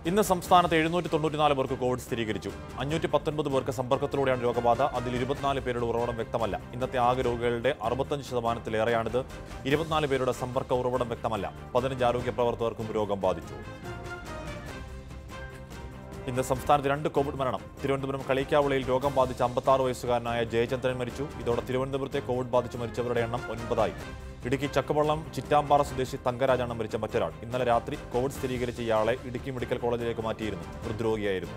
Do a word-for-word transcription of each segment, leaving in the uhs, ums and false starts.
ഇന്ന് സംസ്ഥാനത്ത് എഴുന്നൂറ്റി തൊണ്ണൂറ്റിനാല് പേർക്ക് കോവിഡ് സ്ഥിരീകരിച്ചു. അഞ്ഞൂറ്റി പത്തൊൻപത് പേർക്ക് സമ്പർക്കത്തിലൂടെയാണ് രോഗബാധ. അതിൽ ഇരുപത്തിനാല് പേരുടെ ഉറവിടം വ്യക്തമല്ല. ഇന്നത്തെ ആകെ രോഗികളുടെ അറുപത്തഞ്ച് ശതമാനത്തിലേറെയാണിത്. ഇരുപത്തിനാല് പേരുടെ സമ്പർക്ക ഉറവിടം വ്യക്തമല്ല. പതിനഞ്ച് ആരോഗ്യ പ്രവർത്തകർക്കും രോഗം ബാധിച്ചു. ഇന്ന് സംസ്ഥാനത്ത് രണ്ട് കോവിഡ് മരണം. തിരുവനന്തപുരം കളിക്കാവിളയിൽ രോഗം ബാധിച്ച അമ്പത്താറ് വയസ്സുകാരനായ ജയചന്ദ്രൻ മരിച്ചു. ഇതോടെ തിരുവനന്തപുരത്തെ കോവിഡ് ബാധിച്ച് മരിച്ചവരുടെ എണ്ണം ഒൻപതായി. ഇടുക്കി ചക്കവള്ളം ചിറ്റാമ്പാറ സ്വദേശി തങ്കരാജാണ് മരിച്ച മറ്റൊരാൾ. ഇന്നലെ രാത്രി കോവിഡ് സ്ഥിരീകരിച്ച ഇയാളെ ഇടുക്കി മെഡിക്കൽ കോളേജിലേക്ക് മാറ്റിയിരുന്നു. ഹൃദ്രോഗിയായിരുന്നു.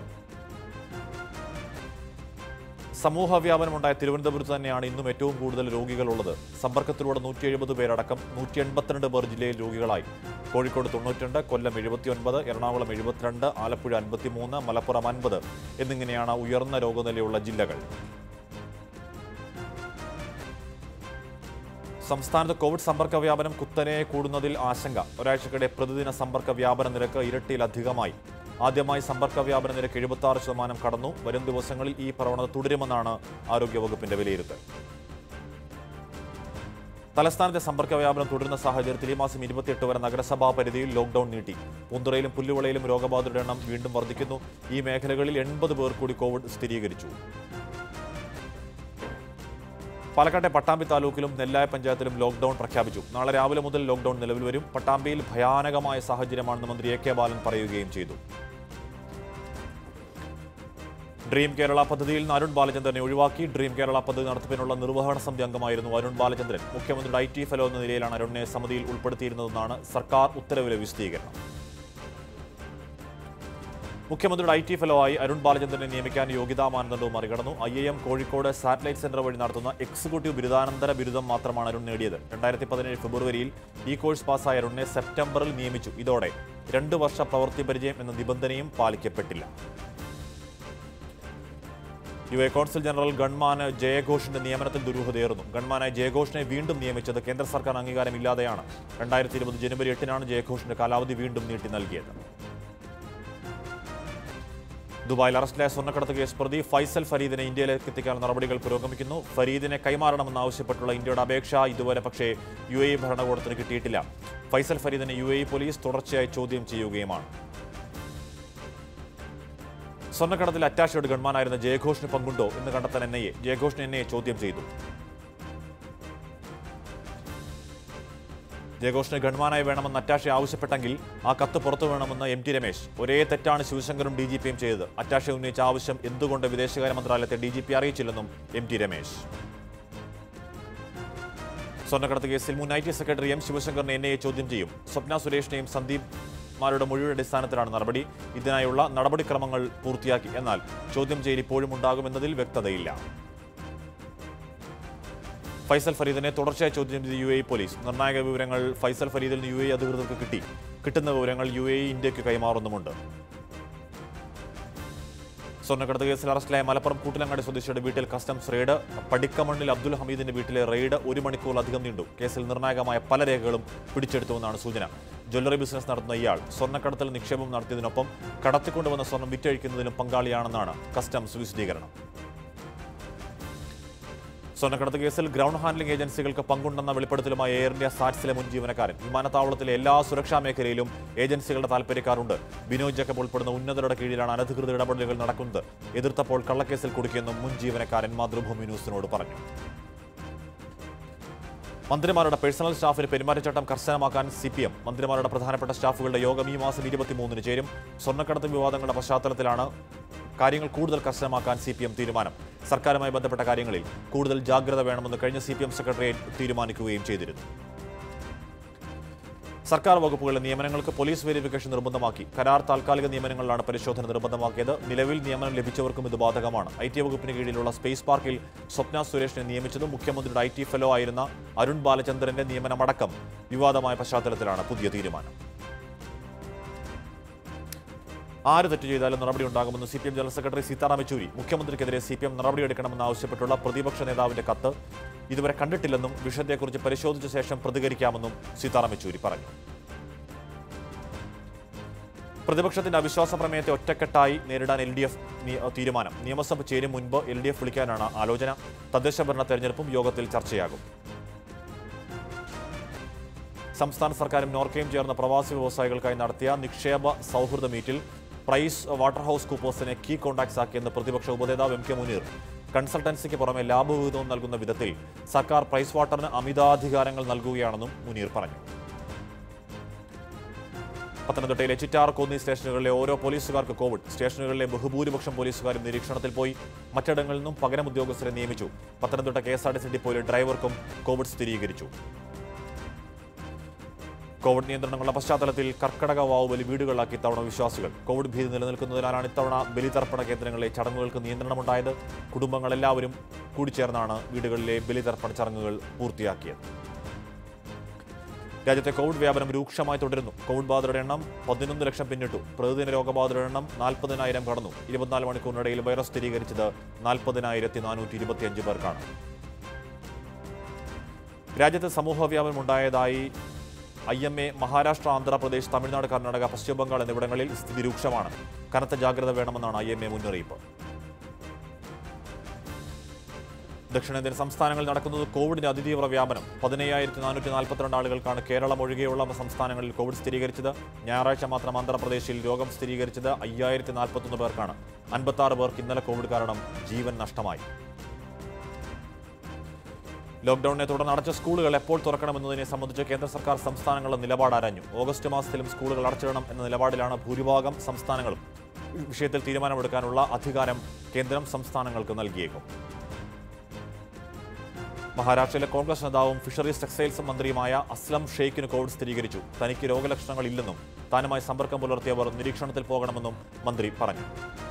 സമൂഹ വ്യാപനമുണ്ടായ തിരുവനന്തപുരത്ത് തന്നെയാണ് ഇന്നും ഏറ്റവും കൂടുതൽ രോഗികളുള്ളത്. സമ്പർക്കത്തിലൂടെ നൂറ്റി എഴുപത് പേരടക്കം നൂറ്റി എൺപത്തിരണ്ട് പേർ ജില്ലയിൽ രോഗികളായി. കോഴിക്കോട് തൊണ്ണൂറ്റിരണ്ട്, കൊല്ലം എഴുപത്തിയൊൻപത്, എറണാകുളം എഴുപത്തിരണ്ട്, ആലപ്പുഴ അൻപത്തിമൂന്ന്, മലപ്പുറം അൻപത് എന്നിങ്ങനെയാണ് ഉയർന്ന രോഗനിലയുള്ള ജില്ലകൾ. സംസ്ഥാനത്ത് കോവിഡ് സമ്പർക്ക വ്യാപനം കുത്തനെ കൂടുന്നതിൽ ആശങ്ക. ഒരാഴ്ചക്കിടെ പ്രതിദിന സമ്പർക്ക വ്യാപന നിരക്ക് ഇരട്ടിയിലധികമായി. ആദ്യമായി സമ്പർക്ക വ്യാപന നിരക്ക് എഴുപത്തി ആറ് ശതമാനം കടന്നു. വരും ദിവസങ്ങളിൽ ഈ പ്രവണത തുടരുമെന്നാണ് ആരോഗ്യവകുപ്പിന്റെ വിലയിരുത്തൽ. തലസ്ഥാനത്തെ സമ്പർക്ക വ്യാപനം തുടരുന്ന സാഹചര്യത്തിൽ ഈ മാസം ഇരുപത്തിയെട്ട് വരെ നഗരസഭാ പരിധിയിൽ ലോക്ഡൌൺ നീട്ടി. പൂന്തുറയിലും പുല്ലുവിളയിലും രോഗബാധിതരുടെ എണ്ണം വീണ്ടും വർദ്ധിക്കുന്നു. ഈ മേഖലകളിൽ എൺപത് പേർ കൂടി കോവിഡ് സ്ഥിരീകരിച്ചു. പാലക്കാട്ടെ പട്ടാമ്പി താലൂക്കിലും നെല്ലായ പഞ്ചായത്തിലും ലോക്ഡൌൺ പ്രഖ്യാപിച്ചു. നാളെ രാവിലെ മുതൽ ലോക്ഡൌൺ നിലവിൽ വരും. പട്ടാമ്പിയിൽ ഭയാനകമായ സാഹചര്യമാണെന്ന് മന്ത്രി എ കെ ബാലൻ പറയുകയും ചെയ്തു. ഡ്രീം കേരള പദ്ധതിയിൽ നിന്ന് അരുൺ ബാലചന്ദ്രനെ ഒഴിവാക്കി. ഡ്രീം കേരള പദ്ധതി നടത്തിപ്പിനുള്ള നിർവഹണ സമിതി അംഗമായിരുന്നു അരുൺ ബാലചന്ദ്രൻ. മുഖ്യമന്ത്രിയുടെ ഐ ടി ഫെലോ എന്ന നിലയിലാണ് അരുണിനെ സമിതിയിൽ ഉൾപ്പെടുത്തിയിരുന്നതെന്നാണ് സർക്കാർ ഉത്തരവിലെ വിശദീകരണം. മുഖ്യമന്ത്രിയുടെ ഐ ടി ഫെലോ ആയി അരുൺ ബാലചന്ദ്രനെ നിയമിക്കാൻ യോഗ്യതാ മാനദണ്ഡവും മറികടന്നു. I I M Kozhikode satellite centre വഴി നടത്തുന്ന എക്സിക്യൂട്ടീവ് ബിരുദാനന്തര ബിരുദം മാത്രമാണ് അരുൺ നേടിയത്. രണ്ടായിരത്തി പതിനേഴ് ഫെബ്രുവരിയിൽ ഈ കോഴ്സ് പാസ്സായ അരുണിനെ സെപ്റ്റംബറിൽ നിയമിച്ചു. ഇതോടെ രണ്ട് വർഷ പ്രവൃത്തി പരിചയം എന്ന നിബന്ധനയും പാലിക്കപ്പെട്ടില്ല. യു എ കോൺസുൽ ജനറൽ ഗൺമാന് ജയഘോഷിന്റെ നിയമനത്തിൽ ദുരൂഹതയേറുന്നു. ഗൺമാനായി ജയഘോഷിനെ വീണ്ടും നിയമിച്ചത് കേന്ദ്ര സർക്കാർ അംഗീകാരമില്ലാതെയാണ്. രണ്ടായിരത്തി ഇരുപത് ജനുവരി എട്ടിനാണ് ജയഘോഷിന്റെ കാലാവധി വീണ്ടും നീട്ടി നൽകിയത്. ദുബായിൽ അറസ്റ്റിലായ സ്വർണ്ണക്കടത്ത് കേസ് പ്രതി ഫൈസൽ ഫരീദിനെ ഇന്ത്യയിലേക്ക് എത്തിക്കാൻ നടപടികൾ പുരോഗമിക്കുന്നു. ഫരീദിനെ കൈമാറണമെന്നാവശ്യപ്പെട്ടുള്ള ഇന്ത്യയുടെ അപേക്ഷ ഇതുവരെ പക്ഷേ യു എ ഇ ഭരണകൂടത്തിന് കിട്ടിയിട്ടില്ല. ഫൈസൽ ഫരീദിനെ യു എ ഇ പോലീസ് തുടർച്ചയായി ചോദ്യം ചെയ്യുകയുമാണ്. സ്വർണ്ണക്കടത്തിൽ അറ്റാച്ച്ഡ് ഗൺമാനായിരുന്ന ജയഘോഷിന് പങ്കുണ്ടോ എന്ന് കണ്ടെത്താൻ എൻ ഐ എ ജയഘോഷിന് എൻ ഐ എ ചോദ്യം ചെയ്തു. ജയഘോഷിന് ഗൺമാനായി വേണമെന്ന് അറ്റാഷെ ആവശ്യപ്പെട്ടെങ്കിൽ ആ കത്ത് പുറത്തു വേണമെന്ന് എം ടി രമേശ്. ഒരേ തെറ്റാണ് ശിവശങ്കറും ഡി ജി പിയും ചെയ്തത്. അറ്റാഷെ ഉന്നയിച്ച ആവശ്യം എന്തുകൊണ്ട് വിദേശകാര്യ മന്ത്രാലയത്തെ ഡി ജി പി അറിയിച്ചില്ലെന്നും എം ടി രമേശ്. സ്വർണ്ണക്കടത്ത് കേസിൽ മുൻ ഐ ടി സെക്രട്ടറി എം ശിവശങ്കറിനെ എൻ ഐ എ ചോദ്യം ചെയ്യും. സ്വപ്ന സുരേഷിനെയും സന്ദീപ് മാരുടെ മൊഴിയുടെ അടിസ്ഥാനത്തിലാണ് നടപടി. ഇതിനായുള്ള നടപടിക്രമങ്ങൾ പൂർത്തിയാക്കി. എന്നാൽ ചോദ്യം ചെയ്യൽ ഇപ്പോഴും ഉണ്ടാകുമെന്നതിൽ വ്യക്തതയില്ല. ഫൈസൽ ഫരീദിനെ തുടർച്ചയായി ചോദ്യം ചെയ്ത് യു എ ഇ പോലീസ്. നിർണായക വിവരങ്ങൾ ഫൈസൽ ഫരീദിൽ നിന്ന് യു എ ഇ അധികൃതർക്ക് കിട്ടി. കിട്ടുന്ന വിവരങ്ങൾ യു എ ഇ ഇന്ത്യക്ക് കൈമാറുന്നുമുണ്ട്. സ്വർണ്ണക്കടത്ത് കേസിൽ അറസ്റ്റിലായ മലപ്പുറം കൂട്ടിലങ്ങാടി സ്വദേശിയുടെ വീട്ടിൽ കസ്റ്റംസ് റെയ്ഡ്. പടിക്കമണ്ണിൽ അബ്ദുൽ ഹമീദിന്റെ വീട്ടിലെ റെയ്ഡ് ഒരു മണിക്കൂറിലധികം നീണ്ടു. കേസിൽ നിർണായകമായ പല രേഖകളും പിടിച്ചെടുത്തുവെന്നാണ് സൂചന. ജ്വല്ലറി ബിസിനസ് നടത്തുന്ന ഇയാൾ സ്വർണ്ണക്കടത്തിൽ നിക്ഷേപം നടത്തിയതിനൊപ്പം കടത്തിക്കൊണ്ടുവന്ന സ്വർണ്ണം വിറ്റഴിക്കുന്നതിനും പങ്കാളിയാണെന്നാണ് കസ്റ്റംസ് വിശദീകരണം. സ്വർണ്ണക്കടത്ത് കേസിൽ ഗ്രൗണ്ട് ഹാൻഡ്ലിംഗ് ഏജൻസികൾക്ക് പങ്കുണ്ടെന്ന വെളിപ്പെടുത്തലുമായി എയർ ഇന്ത്യ സാറ്റ്സിലെ മുൻ ജീവനക്കാരൻ. വിമാനത്താവളത്തിലെ എല്ലാ സുരക്ഷാ മേഖലയിലും ഏജൻസികളുടെ താൽപ്പര്യക്കാരുണ്ട്. ബിനോയ് ജേക്കബ് ഉൾപ്പെടുന്ന ഉന്നതരുടെ കീഴിലാണ് അനധികൃത ഇടപെടലുകൾ നടക്കുന്നത്. എതിർത്തപ്പോൾ കള്ളക്കേസിൽ കുടുക്കിയെന്നും മുൻ ജീവനക്കാരൻ മാതൃഭൂമി ന്യൂസിനോട് പറഞ്ഞു. മന്ത്രിമാരുടെ പേഴ്സണൽ സ്റ്റാഫിന് പെരുമാറ്റച്ചട്ടം കർശനമാക്കാൻ സി പി എം. മന്ത്രിമാരുടെ പ്രധാനപ്പെട്ട സ്റ്റാഫുകളുടെ യോഗം ഈ മാസം ഇരുപത്തിമൂന്നിന് ചേരും. സ്വർണ്ണക്കടത്ത് വിവാദങ്ങളുടെ പശ്ചാത്തലത്തിലാണ് കാര്യങ്ങൾ കൂടുതൽ കർശനമാക്കാൻ സി പി എം തീരുമാനം. സർക്കാരുമായി ബന്ധപ്പെട്ട കാര്യങ്ങളിൽ കൂടുതൽ ജാഗ്രത വേണമെന്ന് കഴിഞ്ഞ സി പി എം സെക്രട്ടേറിയറ്റ് തീരുമാനിക്കുകയും ചെയ്തിരുന്നു. സർക്കാർ വകുപ്പുകളിലെ നിയമനങ്ങൾക്ക് പോലീസ് വെരിഫിക്കേഷൻ നിർബന്ധമാക്കി. കരാർ താൽക്കാലിക നിയമനങ്ങളിലാണ് പരിശോധന നിർബന്ധമാക്കിയത്. നിലവിൽ നിയമനം ലഭിച്ചവർക്കും ഇത് ബാധകമാണ്. ഐ ടി വകുപ്പിന് കീഴിലുള്ള സ്പേസ് പാർക്കിൽ സ്വപ്ന സുരേഷിനെ നിയമിച്ചതും മുഖ്യമന്ത്രിയുടെ ഐ ടി ഫെലോ ആയിരുന്ന അരുൺ ബാലചന്ദ്രന്റെ നിയമനമടക്കം വിവാദമായ പശ്ചാത്തലത്തിലാണ് പുതിയ തീരുമാനം. ആര് തെറ്റ് ചെയ്താലും നടപടി ഉണ്ടാകുമെന്ന് C P M general secretary Sitaram Yechury. മുഖ്യമന്ത്രിക്കെതിരെ സി പി എം നടപടിയെടുക്കണമെന്നാവശ്യപ്പെട്ടുള്ള പ്രതിപക്ഷ നേതാവിന്റെ കത്ത് ഇതുവരെ കണ്ടിട്ടില്ലെന്നും വിഷയത്തെക്കുറിച്ച് പരിശോധിച്ച ശേഷം പ്രതികരിക്കാമെന്നും സീതാറാം യെച്ചൂരി പറഞ്ഞു. പ്രതിപക്ഷത്തിന്റെ അവിശ്വാസ പ്രമേയത്തെ ഒറ്റക്കെട്ടായി നേരിടാൻ എൽ ഡി എഫ് തീരുമാനം. നിയമസഭ ചേരും മുൻപ് എൽ ഡി എഫ് വിളിക്കാനാണ് ആലോചന. തദ്ദേശ ഭരണ തെരഞ്ഞെടുപ്പും യോഗത്തിൽ ചർച്ചയാകും. സംസ്ഥാന സർക്കാരും നോർക്കയും ചേർന്ന പ്രവാസി വ്യവസായികൾക്കായി നടത്തിയ നിക്ഷേപ സൗഹൃദ മീറ്റിൽ പ്രൈസ് വാട്ടർ ഹൗസ് കൂപ്പേഴ്സിനെ കീ കോൺടാക്ട്സ് ആക്കിയെന്ന് പ്രതിപക്ഷ ഉപനേതാവ് എം കെ മുനീർ. കൺസൾട്ടൻസിക്ക് പുറമെ ലാഭവിഹിതവും നൽകുന്ന വിധത്തിൽ സർക്കാർ പ്രൈസ് വാട്ടറിന് അമിതാധികാരങ്ങൾ നൽകുകയാണെന്നും മുനീർ പറഞ്ഞു. പത്തനംതിട്ടയിലെ ചിറ്റാർ കോന്നി സ്റ്റേഷനുകളിലെ ഓരോ പോലീസുകാർക്ക് കോവിഡ്. സ്റ്റേഷനുകളിലെ ബഹുഭൂരിപക്ഷം പോലീസുകാരും നിരീക്ഷണത്തിൽ പോയി. മറ്റിടങ്ങളിൽ നിന്നും പകരം ഉദ്യോഗസ്ഥരെ നിയമിച്ചു. Pathanamthitta K S R T C ഡിപ്പോയിലെ ഡ്രൈവർക്കും കോവിഡ് സ്ഥിരീകരിച്ചു. കോവിഡ് നിയന്ത്രണങ്ങളുടെ പശ്ചാത്തലത്തിൽ കർക്കടക വാവുബലി വീടുകളിലാക്കി ഇത്തവണ വിശ്വാസികൾ. കോവിഡ് ഭീതി നിലനിൽക്കുന്നതിനാലാണ് ഇത്തവണ ബലിതർപ്പണ കേന്ദ്രങ്ങളിലെ ചടങ്ങുകൾക്ക് നിയന്ത്രണമുണ്ടായത്. കുടുംബങ്ങളെല്ലാവരും കൂടിച്ചേർന്നാണ് വീടുകളിലെ ബലിതർപ്പണ ചടങ്ങുകൾ പൂർത്തിയാക്കിയത്. രാജ്യത്തെ കോവിഡ് വ്യാപനം രൂക്ഷമായി തുടരുന്നു. കോവിഡ് ബാധിതരുടെ എണ്ണം പതിനൊന്ന് ലക്ഷം പിന്നിട്ടു. പ്രതിദിന രോഗബാധിതരുടെ എണ്ണം നാൽപ്പതിനായിരം കടന്നു. ഇരുപത്തിനാല് മണിക്കൂറിനിടയിൽ വൈറസ് സ്ഥിരീകരിച്ചത് നാൽപ്പതിനായിരത്തി നാനൂറ്റി ഇരുപത്തിയഞ്ച് പേർക്കാണ്. രാജ്യത്ത് സമൂഹ വ്യാപനം ഉണ്ടായതായി I M A Maharashtra, Andhra Pradesh, Tamil Nadu, Karnataka, Paschim Bangal എന്നിവിടങ്ങളിൽ സ്ഥിതി രൂക്ഷമാണ്. കനത്ത ജാഗ്രത വേണമെന്നാണ് ഐ എം എ മുന്നറിയിപ്പ്. ദക്ഷിണേന്ത്യൻ സംസ്ഥാനങ്ങളിൽ നടക്കുന്നത് കോവിഡിന്റെ അതിതീവ്ര വ്യാപനം. പതിനയ്യായിരത്തി നാനൂറ്റി നാൽപ്പത്തിരണ്ട് ആളുകൾക്കാണ് കേരളം ഒഴികെയുള്ള സംസ്ഥാനങ്ങളിൽ കോവിഡ് സ്ഥിരീകരിച്ചത്. ഞായറാഴ്ച മാത്രം ആന്ധ്രാപ്രദേശിൽ രോഗം സ്ഥിരീകരിച്ചത് അയ്യായിരത്തി നാൽപ്പത്തൊന്ന് പേർക്കാണ്. അൻപത്തി ആറ് പേർക്ക് ഇന്നലെ കോവിഡ് കാരണം ജീവൻ നഷ്ടമായി. ലോക്ഡൌണിനെ തുടർന്ന് അടച്ച സ്കൂളുകൾ എപ്പോൾ തുറക്കണമെന്നതിനെ സംബന്ധിച്ച് കേന്ദ്ര സർക്കാർ സംസ്ഥാനങ്ങളുടെ നിലപാട് ആരാഞ്ഞു. ഓഗസ്റ്റ് മാസത്തിലും സ്കൂളുകൾ അടച്ചിടണം എന്ന നിലപാടിലാണ് ഭൂരിഭാഗം സംസ്ഥാനങ്ങളും. വിഷയത്തിൽ തീരുമാനമെടുക്കാനുള്ള അധികാരം കേന്ദ്രം സംസ്ഥാനങ്ങൾക്ക് നൽകിയേക്കും. മഹാരാഷ്ട്രയിലെ കോൺഗ്രസ് നേതാവും ഫിഷറീസ് ടെക്സ്റ്റൈൽസ് മന്ത്രിയുമായ അസ്ലം ഷെയ്ഖിന് കോവിഡ് സ്ഥിരീകരിച്ചു. തനിക്ക് രോഗലക്ഷണങ്ങളില്ലെന്നും താനുമായി സമ്പർക്കം പുലർത്തിയവർ നിരീക്ഷണത്തിൽ പോകണമെന്നും മന്ത്രി പറഞ്ഞു.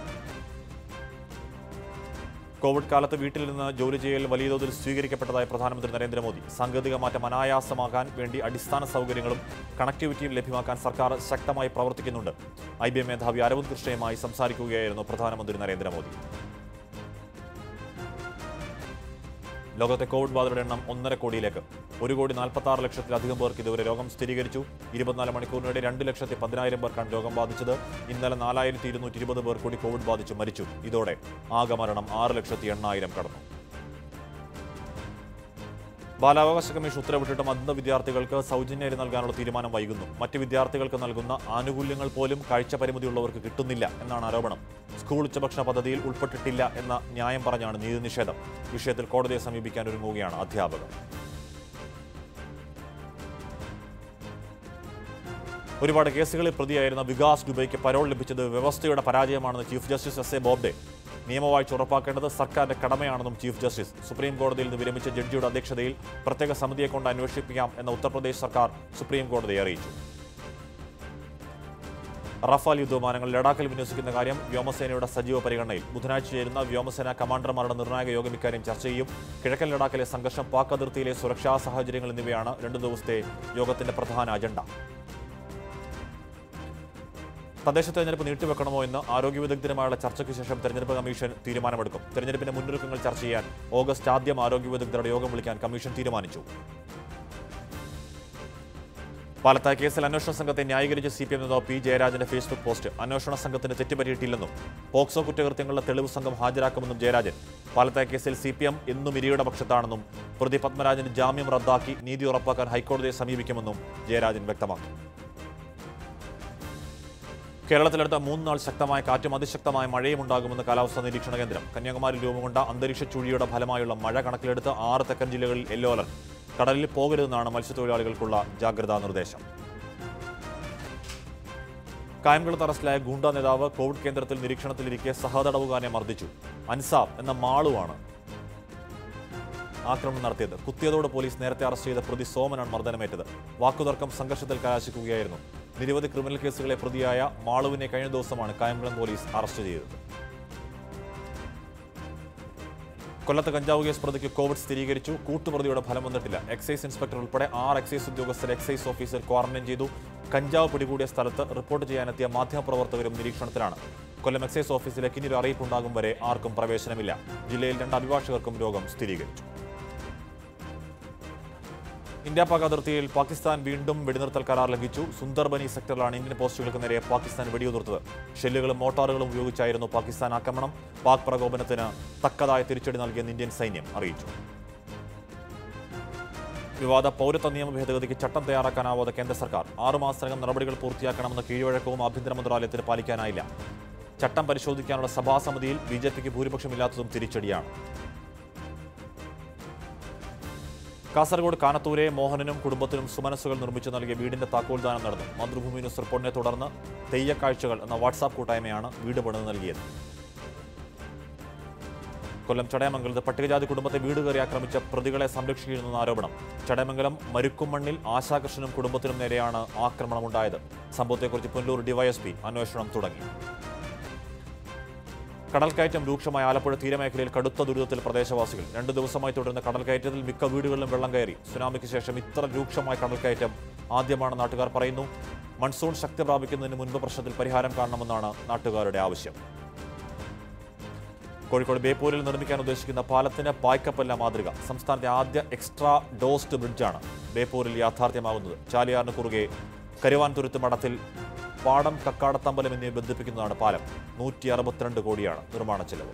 കോവിഡ് കാലത്ത് വീട്ടിൽ നിന്ന് ജോലി ചെയ്യൽ വലിയ തോതിൽ സ്വീകരിക്കപ്പെട്ടതായി പ്രധാനമന്ത്രി നരേന്ദ്രമോദി. സാങ്കേതിക മാറ്റം അനായാസമാകാൻ വേണ്ടി അടിസ്ഥാന സൗകര്യങ്ങളും കണക്ടിവിറ്റിയും ലഭ്യമാക്കാൻ സർക്കാർ ശക്തമായി പ്രവർത്തിക്കുന്നുണ്ട്. ഐ ബി എം മേധാവി അരവിന്ദ് കൃഷ്ണയുമായി സംസാരിക്കുകയായിരുന്നു പ്രധാനമന്ത്രി നരേന്ദ്രമോദി. ലോകത്തെ കോവിഡ് ബാധിതരുടെ എണ്ണം ഒന്നര കോടിയിലേക്ക്. ഒരു കോടി നാൽപ്പത്തി ആറ് ലക്ഷത്തിലധികം പേർക്ക് ഇതുവരെ രോഗം സ്ഥിരീകരിച്ചു. ഇരുപത്തിനാല് മണിക്കൂറിനിടെ രണ്ട് ലക്ഷത്തി പതിനായിരം പേർക്കാണ് രോഗം ബാധിച്ചത്. ഇന്നലെ നാലായിരത്തി ഇരുന്നൂറ്റി ഇരുപത് പേർ കൂടി കോവിഡ് ബാധിച്ച് മരിച്ചു. ഇതോടെ ആകെ മരണം ആറ് ലക്ഷത്തി എണ്ണായിരം കടന്നു. ബാലാവകാശ കമ്മീഷൻ ഉത്തരവിട്ടിട്ടും അന്ധ വിദ്യാർത്ഥികൾക്ക് സൗജന്യ അരി നൽകാനുള്ള തീരുമാനം വൈകുന്നു. മറ്റ് വിദ്യാർത്ഥികൾക്ക് നൽകുന്ന ആനുകൂല്യങ്ങൾ പോലും കാഴ്ച പരിമിതിയുള്ളവർക്ക് കിട്ടുന്നില്ല എന്നാണ് ആരോപണം. സ്കൂൾ ഉച്ചഭക്ഷണ പദ്ധതിയിൽ ഉൾപ്പെട്ടിട്ടില്ല എന്ന ന്യായം പറഞ്ഞാണ് നീതി നിഷേധം. വിഷയത്തിൽ കോടതിയെ സമീപിക്കാൻ ഒരുങ്ങുകയാണ് അധ്യാപകർ. ഒരുപാട് കേസുകളിൽ പ്രതിയായിരുന്ന വികാസ് ദുബൈക്ക് പരോൾ ലഭിച്ചത് വ്യവസ്ഥയുടെ പരാജയമാണെന്ന് chief justice S A Bobde. നിയമവാഴ്ച ഉറപ്പാക്കേണ്ടത് സർക്കാരിന്റെ കടമയാണെന്നും ചീഫ് ജസ്റ്റിസ്. സുപ്രീം കോടതിയിൽ നിന്ന് വിരമിച്ച ജഡ്ജിയുടെ അധ്യക്ഷതയിൽ പ്രത്യേക സമിതിയെ കൊണ്ട് അന്വേഷിപ്പിക്കാം എന്ന ഉത്തർപ്രദേശ് സർക്കാർ സുപ്രീം കോടതിയെ അറിയിച്ചു. റഫാൽ യുദ്ധവിമാനങ്ങൾ ലഡാക്കിൽ വിന്യസിക്കുന്ന കാര്യം വ്യോമസേനയുടെ സജീവ പരിഗണനയിൽ. ബുധനാഴ്ച ചേരുന്ന വ്യോമസേന കമാൻഡർമാരുടെ നിർണായക യോഗം ഇക്കാര്യം ചർച്ച ചെയ്യും. കിഴക്കൻ ലഡാക്കിലെ സംഘർഷം, പാക് അതിർത്തിയിലെ സുരക്ഷാ സാഹചര്യങ്ങൾ എന്നിവയാണ് രണ്ടു ദിവസത്തെ യോഗത്തിന്റെ പ്രധാന അജണ്ട. തദ്ദേശ തെരഞ്ഞെടുപ്പ് നീട്ടിവെക്കണമോ എന്ന് ആരോഗ്യ വിദഗ്ധരുമായുള്ള ചർച്ചയ്ക്ക് ശേഷം തെരഞ്ഞെടുപ്പ് കമ്മീഷൻ തീരുമാനമെടുക്കും. തെരഞ്ഞെടുപ്പിന്റെ മുന്നൊരുക്കങ്ങൾ ചർച്ച ചെയ്യാൻ ഓഗസ്റ്റ് ആദ്യം ആരോഗ്യ വിദഗ്ധരുടെ യോഗം വിളിക്കാൻ കമ്മീഷൻ തീരുമാനിച്ചു. പാലത്തായ കേസിൽ അന്വേഷണ സംഘത്തെ ന്യായീകരിച്ച സി പി എം നേതാവ് പി ജയരാജന്റെ ഫേസ്ബുക്ക് പോസ്റ്റ്. അന്വേഷണ സംഘത്തിന് തെറ്റുപറ്റിയിട്ടില്ലെന്നും പോക്സോ കുറ്റകൃത്യങ്ങളുടെ തെളിവ് സംഘം ഹാജരാക്കുമെന്നും ജയരാജൻ. പാലത്തായ കേസിൽ സി പി എം എന്നും ഇരയുടെ പക്ഷത്താണെന്നും പ്രതി പത്മരാജന് ജാമ്യം റദ്ദാക്കി നീതി ഉറപ്പാക്കാൻ ഹൈക്കോടതിയെ സമീപിക്കുമെന്നും ജയരാജൻ വ്യക്തമാക്കി. കേരളത്തിലടുത്ത മൂന്നാൾ ശക്തമായ കാറ്റും അതിശക്തമായ മഴയും ഉണ്ടാകുമെന്ന് കാലാവസ്ഥാ നിരീക്ഷണ കേന്ദ്രം. കന്യാകുമാരിയിൽ രൂപം കൊണ്ട അന്തരീക്ഷ ചുഴിയുടെ ഫലമായുള്ള മഴ കണക്കിലെടുത്ത് ആറ് തെക്കൻ ജില്ലകളിൽ യെല്ലോ അലർട്ട്. കടലിൽ പോകരുതെന്നാണ് മത്സ്യത്തൊഴിലാളികൾക്കുള്ള ജാഗ്രതാ നിർദ്ദേശം. കായംകുളത്ത് അറസ്റ്റിലായ ഗൂണ്ട നേതാവ് കോവിഡ് കേന്ദ്രത്തിൽ നിരീക്ഷണത്തിലിരിക്കെ സഹതടവുകാരനെ മർദ്ദിച്ചു. അൻസാബ് എന്ന മാളുവാണ് ആക്രമണം നടത്തിയത്. കുത്തിയതോട് പോലീസ് നേരത്തെ അറസ്റ്റ് ചെയ്ത പ്രതി സോമനാണ് മർദ്ദനമേറ്റത്. വാക്കുതർക്കം സംഘർഷത്തിൽ കലാശിക്കുകയായിരുന്നു. നിരവധി ക്രിമിനൽ കേസുകളെ പ്രതിയായ മാളുവിനെ കഴിഞ്ഞ ദിവസമാണ് കായംകുളം പോലീസ് അറസ്റ്റ് ചെയ്തത്. കൊല്ലത്ത് കഞ്ചാവ് കേസ് പ്രതിക്ക് കോവിഡ് സ്ഥിരീകരിച്ചു. കൂട്ടുപ്രതിയുടെ ഫലം വന്നിട്ടില്ല. എക്സൈസ് ഇൻസ്പെക്ടർ ഉൾപ്പെടെ ആറ് എക്സൈസ് ഉദ്യോഗസ്ഥരെ എക്സൈസ് ഓഫീസർ ക്വാറന്റൈൻ ചെയ്തു. കഞ്ചാവ് പിടികൂടിയ സ്ഥലത്ത് റിപ്പോർട്ട് ചെയ്യാനെത്തിയ മാധ്യമപ്രവർത്തകരും നിരീക്ഷണത്തിലാണ്. കൊല്ലം എക്സൈസ് ഓഫീസിലേക്ക് ഇനി ഒരു അറിയിപ്പുണ്ടാകും വരെ ആർക്കും പ്രവേശനമില്ല. ജില്ലയിൽ രണ്ട് അഭിഭാഷകർക്കും രോഗം സ്ഥിരീകരിച്ചു. ഇന്ത്യ പാക് അതിർത്തിയിൽ പാകിസ്ഥാൻ വീണ്ടും വെടിനിർത്തൽ കരാർ ലംഘിച്ചു. സുന്ദർബനി സെക്ടറിലാണ് ഇന്ത്യൻ പോസ്റ്റുകൾക്ക് നേരെ പാകിസ്ഥാൻ വെടിയുതിർത്തത്. ഷെല്ലുകളും മോട്ടാറുകളും ഉപയോഗിച്ചായിരുന്നു പാകിസ്ഥാൻ ആക്രമണം. പാക് പ്രകോപനത്തിന് തക്കതായ തിരിച്ചടി നൽകിയെന്ന് ഇന്ത്യൻ സൈന്യം അറിയിച്ചു. വിവാദ പൗരത്വ നിയമ ഭേദഗതിക്ക് ചട്ടം തയ്യാറാക്കാനാവാതെ കേന്ദ്ര സർക്കാർ ആറുമാസത്തിനകം നടപടികൾ പൂർത്തിയാക്കണമെന്ന കീഴ്വഴക്കവും ആഭ്യന്തര മന്ത്രാലയത്തിന് പാലിക്കാനായില്ല. ചട്ടം പരിശോധിക്കാനുള്ള സഭാസമിതിയിൽ ബി ജെ പിക്ക് ഭൂരിപക്ഷമില്ലാത്തതും തിരിച്ചടിയാണ്. കാസർഗോഡ് കാനത്തൂരെ മോഹനനും കുടുംബത്തിനും സുമനസ്സുകൾ നിർമ്മിച്ചു നൽകിയ വീടിന്റെ താക്കോൽദാനം നടന്നു. മാതൃഭൂമി ന്യൂസ് റിപ്പോർട്ടിനെ തുടർന്ന് തെയ്യക്കാഴ്ചകൾ എന്ന വാട്സാപ്പ് കൂട്ടായ്മയാണ് വീട് പണിത് നൽകിയത്. കൊല്ലം ചടയമംഗലത്ത് പട്ടികജാതി കുടുംബത്തെ വീട് കയറി ആക്രമിച്ച പ്രതികളെ സംരക്ഷിക്കുന്നെന്ന ആരോപണം. ചടയമംഗലം മരുക്കുമണ്ണിൽ ആശാകൃഷ്ണനും കുടുംബത്തിനും നേരെയാണ് ആക്രമണമുണ്ടായത്. സംഭവത്തെക്കുറിച്ച് പുനലൂർ ഡിവൈഎസ്പി അന്വേഷണം തുടങ്ങി. കടൽക്കയറ്റം രൂക്ഷമായ ആലപ്പുഴ തീരമേഖലയിൽ കടുത്ത ദുരിതത്തിൽ പ്രദേശവാസികൾ. രണ്ടു ദിവസമായി തുടരുന്ന കടൽക്കയറ്റത്തിൽ മിക്ക വീടുകളിലും വെള്ളം കയറി. സുനാമിക്ക് ശേഷം ഇത്ര രൂക്ഷമായ കടൽക്കയറ്റം ആദ്യമാണ് നാട്ടുകാർ പറയുന്നു. മൺസൂൺ ശക്തി പ്രാപിക്കുന്നതിന് മുൻപ് പ്രശ്നത്തിൽ പരിഹാരം കാണണമെന്നാണ് നാട്ടുകാരുടെ ആവശ്യം. കോഴിക്കോട് ബേപ്പൂരിൽ നിർമ്മിക്കാൻ ഉദ്ദേശിക്കുന്ന പാലത്തിന് പായ്ക്കപ്പല്ല മാതൃക. സംസ്ഥാനത്തെ ആദ്യ എക്സ്ട്രാ ഡോസ്ഡ് ബ്രിഡ്ജാണ് ബേപ്പൂരിൽ യാഥാർത്ഥ്യമാകുന്നത്. ചാലിയാറിന് കുറുകെ കരുവാൻതുരുത്ത് മഠത്തിൽ പാടം കക്കാടത്തമ്പലം എന്നിവ ബന്ധിപ്പിക്കുന്നതാണ് പാലം. നൂറ്റി അറുപത്തിരണ്ട് കോടിയാണ് നിർമ്മാണ ചെലവ്.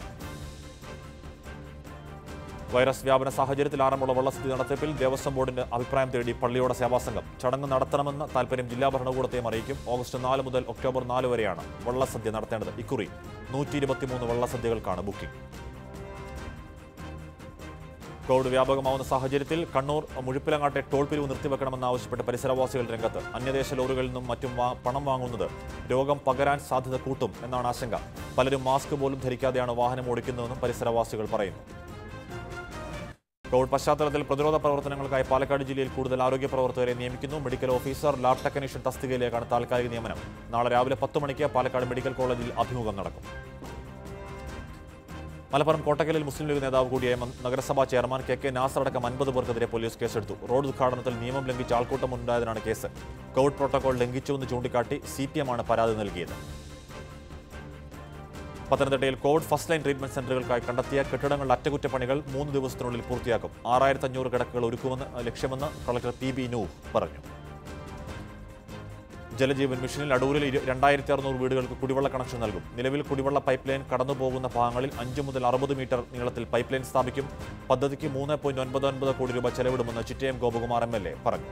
വൈറസ് വ്യാപന സാഹചര്യത്തിൽ ആറന്മുള വള്ളസദ്യ നടത്തിപ്പിൽ ദേവസ്വം ബോർഡിന്റെ അഭിപ്രായം തേടി പള്ളിയോട സേവാസംഘം. ചടങ്ങ് നടത്തണമെന്ന താൽപര്യം ജില്ലാ ഭരണകൂടത്തെയും അറിയിക്കും. ഓഗസ്റ്റ് നാല് മുതൽ ഒക്ടോബർ നാല് വരെയാണ് വള്ളസദ്യ നടത്തേണ്ടത്. ഇക്കുറി നൂറ്റി ഇരുപത്തിമൂന്ന് വള്ളസദ്യകൾക്കാണ് ബുക്കിംഗ്. കോവിഡ് വ്യാപകമാവുന്ന സാഹചര്യത്തിൽ കണ്ണൂർ മുഴുപ്പിലങ്ങാട്ടെ ടോൾ പിരിവ് നിർത്തിവെക്കണമെന്നാവശ്യപ്പെട്ട് പരിസരവാസികൾ രംഗത്ത്. അന്യദേശ ലോറികളിൽ നിന്നും മറ്റും പണം വാങ്ങുന്നത് രോഗം പകരാൻ സാധ്യത കൂട്ടും എന്നാണ് ആശങ്ക. പലരും മാസ്ക് പോലും ധരിക്കാതെയാണ് വാഹനം ഓടിക്കുന്നതെന്നും പരിസരവാസികൾ പറയുന്നു. കോവിഡ് പശ്ചാത്തലത്തിൽ പ്രതിരോധ പ്രവർത്തനങ്ങൾക്കായി പാലക്കാട് ജില്ലയിൽ കൂടുതൽ ആരോഗ്യ പ്രവർത്തകരെ നിയമിക്കുന്നു. മെഡിക്കൽ ഓഫീസർ, ലാബ് ടെക്നീഷ്യൻ തസ്തികയിലേക്കാണ് താൽക്കാലിക നിയമനം. നാളെ രാവിലെ പത്ത് മണിക്ക് പാലക്കാട് മെഡിക്കൽ കോളേജിൽ അഭിമുഖം നടക്കും. മലപ്പുറം കോട്ടക്കലിൽ മുസ്ലിം ലീഗ് നേതാവ് കൂടിയായ നഗരസഭാ ചെയർമാൻ കെ കെ നാസർ അടക്കം അൻപത് പേർക്കെതിരെ പോലീസ് കേസെടുത്തു. റോഡ് ഉദ്ഘാടനത്തിൽ നിയമം ലംഘിച്ച ആൾക്കൂട്ടം ഉണ്ടായതിനാണ് കേസ്. കോവിഡ് പ്രോട്ടോകോൾ ലംഘിച്ചുവെന്ന് ചൂണ്ടിക്കാട്ടി സി പി എമ്മാണ് പരാതി നൽകിയത്. പത്തനംതിട്ടയിൽ കോവിഡ് ഫസ്റ്റ് ലൈൻ ട്രീറ്റ്മെന്റ് സെന്ററുകൾക്കായി കണ്ടെത്തിയ കെട്ടിടങ്ങളുടെ അറ്റകുറ്റപ്പണികൾ മൂന്ന് ദിവസത്തിനുള്ളിൽ പൂർത്തിയാക്കും. ആറായിരത്തി അഞ്ഞൂറ് കിടക്കകൾ ഒരുക്കുമെന്ന് ലക്ഷ്യമെന്ന് കളക്ടർ പി ബി നൂഹ് പറഞ്ഞു. ജലജീവൻ മിഷനിൽ അടൂരിൽ രണ്ടായിരത്തി അറുന്നൂറ് വീടുകൾക്ക് കുടിവെള്ള കണക്ഷൻ നൽകും. നിലവിൽ കുടിവെള്ള പൈപ്പ് ലൈൻ കടന്നുപോകുന്ന ഭാഗങ്ങളിൽ അഞ്ച് മുതൽ അറുപത് മീറ്റർ നീളത്തിൽ പൈപ്പ് ലൈൻ സ്ഥാപിക്കും. പദ്ധതിക്ക് മൂന്ന് പോയിന്റ് ഒൻപത് ഒൻപത് കോടി രൂപ ചെലവിടുമെന്ന് Chittayam Gopakumar M L A പറഞ്ഞു.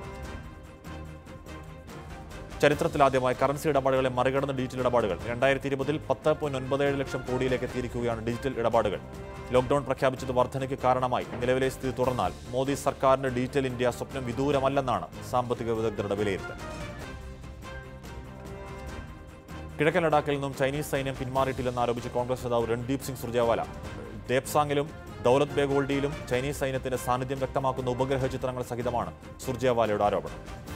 ചരിത്രത്തിലാദ്യമായി കറൻസി ഇടപാടുകളെ മറികടന്ന ഡിജിറ്റൽ ഇടപാടുകൾ. രണ്ടായിരത്തി ഇരുപതിൽ പത്ത് പോയിന്റ് ഒൻപത് ഏഴ് ലക്ഷം കോടിയിലേക്ക് എത്തിയിരിക്കുകയാണ് ഡിജിറ്റൽ ഇടപാടുകൾ. ലോക്ഡൌൺ പ്രഖ്യാപിച്ചത് വർധനയ്ക്ക് കാരണമായി. നിലവിലെ സ്ഥിതി തുടർന്നാൽ മോദി സർക്കാരിന്റെ ഡിജിറ്റൽ ഇന്ത്യ സ്വപ്നം വിദൂരമല്ലെന്നാണ് സാമ്പത്തിക വിദഗ്ധരുടെ വിലയിരുത്തൽ. കിഴക്കൻ ലഡാക്കിൽ നിന്നും ചൈനീസ് സൈന്യം പിന്മാറിയിട്ടില്ലെന്ന് ആരോപിച്ച് കോൺഗ്രസ് നേതാവ് രൺദീപ് സിംഗ് സുർജേവാല. ദേപ്സാങ്ങിലും ദൌലത് ബേഗോൾഡിയിലും ചൈനീസ് സൈന്യത്തിന്റെ സാന്നിധ്യം വ്യക്തമാക്കുന്ന ഉപഗ്രഹ ചിത്രങ്ങൾ സഹിതമാണ് സുർജേവാലയുടെ ആരോപണം.